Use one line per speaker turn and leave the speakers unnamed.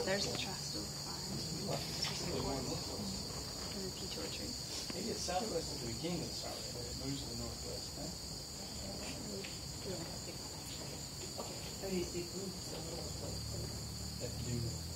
there's the Trustell Farm. There's the Fort. And the peach orchard.
Maybe it's southwest at the beginning of the star, but it moves to the northwest, huh?
How do you see food?
That do